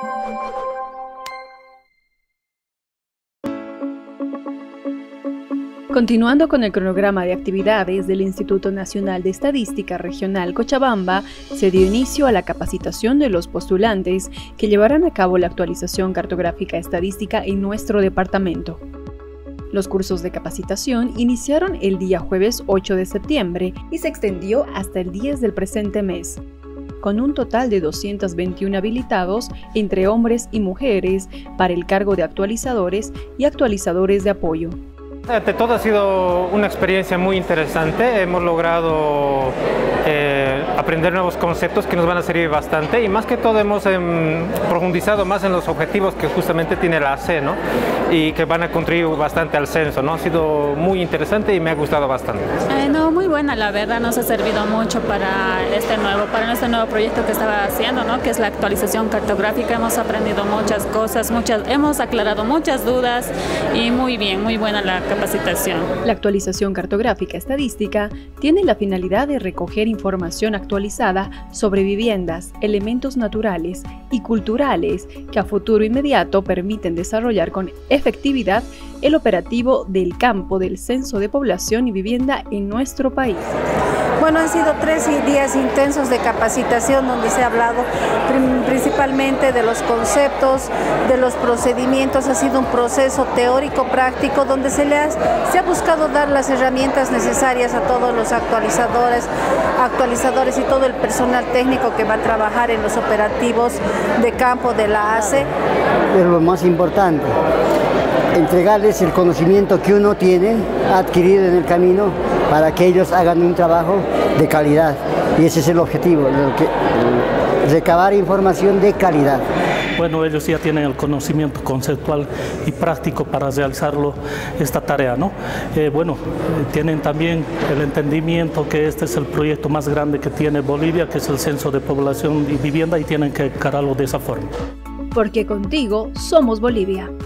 Continuando con el cronograma de actividades del Instituto Nacional de Estadística Regional Cochabamba, se dio inicio a la capacitación de los postulantes que llevarán a cabo la actualización cartográfica estadística en nuestro departamento. Los cursos de capacitación iniciaron el día jueves 8 de septiembre y se extendió hasta el 10 del presente mes, con un total de 221 habilitados entre hombres y mujeres para el cargo de actualizadores y actualizadores de apoyo. Ante todo ha sido una experiencia muy interesante, hemos logrado aprender nuevos conceptos que nos van a servir bastante y más que todo hemos profundizado más en los objetivos que justamente tiene la AC, ¿no? Y que van a contribuir bastante al censo, ¿no? Ha sido muy interesante y me ha gustado bastante. Muy buena, la verdad nos ha servido mucho para este nuevo proyecto que estaba haciendo, ¿no? Que es la actualización cartográfica. Hemos aprendido muchas cosas, hemos aclarado muchas dudas y muy bien, muy buena la capacitación. La actualización cartográfica estadística tiene la finalidad de recoger información actualizada sobre viviendas, elementos naturales y culturales que a futuro inmediato permiten desarrollar con efectividad el operativo del campo del Censo de Población y Vivienda en nuestro país. Bueno, han sido 3 días intensos de capacitación donde se ha hablado principalmente de los conceptos, de los procedimientos. Ha sido un proceso teórico-práctico donde se ha buscado dar las herramientas necesarias a todos los actualizadores y todo el personal técnico que va a trabajar en los operativos de campo de la ACE. Pero lo más importante, entregarles el conocimiento que uno tiene adquirido en el camino para que ellos hagan un trabajo de calidad. Y ese es el objetivo, recabar información de calidad. Bueno, ellos ya tienen el conocimiento conceptual y práctico para realizarlo esta tarea, ¿no? Tienen también el entendimiento que este es el proyecto más grande que tiene Bolivia, que es el Censo de Población y Vivienda, y tienen que encararlo de esa forma. Porque contigo somos Bolivia.